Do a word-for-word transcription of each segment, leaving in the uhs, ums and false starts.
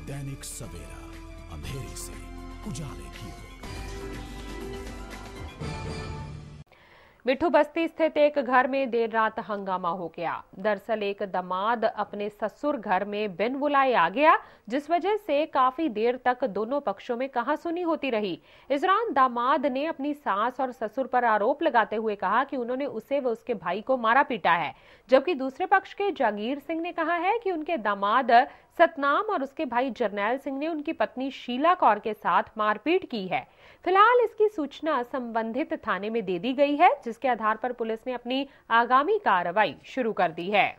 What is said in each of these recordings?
दैनिक सवेरा, अंधेरे से उजाले की ओर। मिठू बस्ती स्थित एक घर में देर रात हंगामा हो गया। दरअसल एक दामाद अपने ससुर घर में बिन बुलाए आ गया, जिस वजह से काफी देर तक दोनों पक्षों में कहासुनी होती रही। इस दौरान दामाद ने अपनी सास और ससुर पर आरोप लगाते हुए कहा कि उन्होंने उसे व उसके भाई को मारा पीटा है, जबकि दूसरे पक्ष के जागीर सिंह ने कहा है कि उनके दामाद सतनाम और उसके भाई जरनैल सिंह ने उनकी पत्नी शीला कौर के साथ मारपीट की है। फिलहाल इसकी सूचना संबंधित थाने में दे दी गई है, जिसके आधार पर पुलिस ने अपनी आगामी कार्रवाई शुरू कर दी है।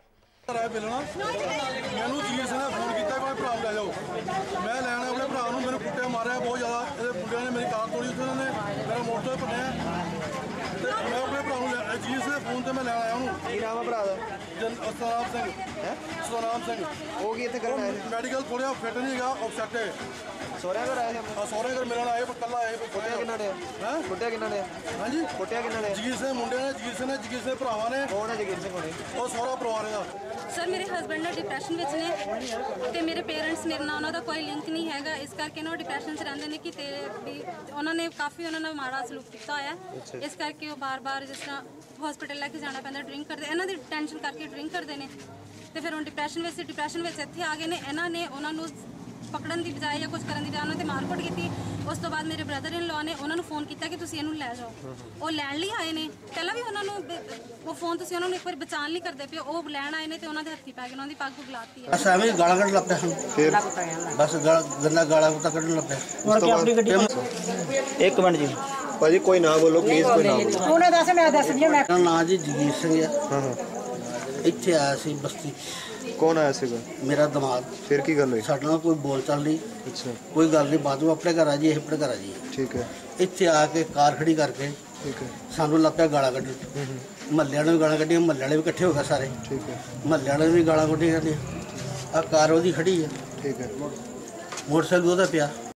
मैडिकल थोड़ा फिट नहीं है, अपसेट है। सोहरे घर आए हाँ सोहरे घर मिलने आए, पर कल आए। कुटिया किन्ना ने हैं कुटिया किन्ना ने हां जी कुटिया किन्ना ने जगीर सिंह मुंडे ने जगीर सिंह ने जगीर सिंह भरावां ने। कौन है जगीर सिंह? कोने ਉਹ ਸਹੁਰਾ ਪਰਿਵਾਰ ਦਾ। ਸਰ ਮੇਰੇ ਹਸਬੰਡ ਨਾ ਡਿਪਰੈਸ਼ਨ ਵਿੱਚ ਨੇ ਤੇ ਮੇਰੇ ਪੇਰੈਂਟਸ ਮੇਰੇ ਨਾਲ ਉਹਨਾਂ ਦਾ ਕੋਈ ਲਿੰਕ ਨਹੀਂ ਹੈਗਾ, ਇਸ ਕਰਕੇ ਨਾ ਉਹ ਡਿਪਰੈਸ਼ਨ 'ਚ ਰਹਿੰਦੇ ਨੇ ਕਿ ਤੇ ਵੀ ਉਹਨਾਂ ਨੇ ਕਾਫੀ ਉਹਨਾਂ ਨਾਲ ਮਾੜਾ ਸਲੂਕ ਕੀਤਾ ਹੋਇਆ, ਇਸ ਕਰਕੇ ਉਹ ਬਾਰ-ਬਾਰ ਜਿਸ ਤਰ੍ਹਾਂ ਹਸਪੀਟਲ ਲੈ ਕੇ ਜਾਣਾ ਪੈਂਦਾ, ਡਰਿੰਕ ਕਰਦੇ, ਇਹਨਾਂ ਦੀ ਟੈਨਸ਼ਨ ਕਰਕੇ ਡਰਿੰਕ ਕਰਦੇ ਨੇ ਤੇ ਫਿਰ ਹੁਣ ਡਿਪਰੈਸ਼ਨ ਵਿੱਚ ਡਿਪਰੈਸ਼ਨ ਵਿੱਚ ਇੱਥੇ ਆ ਗਏ ਨੇ। ਇਹਨਾਂ ਨੇ ਉਹਨਾਂ ਨੂੰ ਪਕੜਨ ਦੀ ਬਜਾਏ ਜਾਂ ਕੁਝ ਕਰਨ ਦੀ ਬਜਾਏ ਉਹਨਾਂ ਤੇ ਮਾਰਕੁੱਟ ਕੀਤੀ। ਉਸ ਤੋਂ ਬਾਅਦ ਮੇਰੇ ਬ੍ਰਦਰ ਇਨ ਲਾਅ ਨੇ ਉਹਨਾਂ ਨੂੰ ਫੋਨ ਕੀਤਾ ਕਿ ਤੁਸੀਂ ਇਹਨੂੰ ਲੈ ਜਾਓ, ਉਹ ਲੈਣ ਲਈ ਆਏ ਨੇ। ਪਹਿਲਾਂ ਵੀ ਉਹਨਾਂ ਨੂੰ ਉਹ ਫੋਨ ਤੁਸੀਂ ਉਹਨਾਂ ਨੂੰ ਇੱਕ ਵਾਰ ਬਚਾਉਣ ਲਈ ਕਰਦੇ ਪਏ, ਉਹ ਲੈਣ ਆਏ ਨੇ ਤੇ ਉਹਨਾਂ ਦੇ ਹੱਥੀ ਪੈ ਗਏ, ਉਹਨਾਂ ਦੀ ਪੱਗ ਬੁਗਲਾਤੀ ਹੈ। ਬਸ ਐਵੇਂ ਗਾਲਾਂ ਕੱਢ ਲੱਗ ਪਿਆ, ਫਿਰ ਬਸ ਗੰਦਾ ਗਾਲਾਂ ਤਾਂ ਕੱਢਣ ਲੱਗ ਪਿਆ। ਉਸ ਤੋਂ ਬਾਅਦ ਇੱਕ ਮਿੰਟ ਜੀ ਭਾਜੀ ਕੋਈ ਨਾ ਬੋਲੋ ਪਲੀਜ਼, ਕੋਈ ਨਾ ਬੋਲੋ। ਉਹਨੇ ਦੱਸ ਮੈਂ ਦੱਸ ਦਿਆ। ਮੇਰਾ ਨਾਂ ਜੀ ਜਗੀਰ ਸਿੰਘ ਆ। ਹਾਂ ਹਾਂ ਇੱਥੇ ਆਇਆ ਸੀ ਬਸਤੀ। कौन आया सीगा? मेरा दामाद। फिर की गल हुई? साडे नाल कोई बोल चाल नहीं। अच्छा कोई गल नहीं, बाद में अपने घर आ जाइए अपने घर आ जाइए। ठीक है। इत्थे आके कार खड़ी करके ठीक है सानू लग पिया गालां कड्ढण। महल्ले वाले भी गालां कड्ढियां, महल्ले वाले भी इकट्ठे हो गए सारे। ठीक है। महल्ले वाले भी गालां कड्ढियां। आ कार ओहदी खड़ी है। ठीक है। मोटरसाइकिल ओहदा पिया।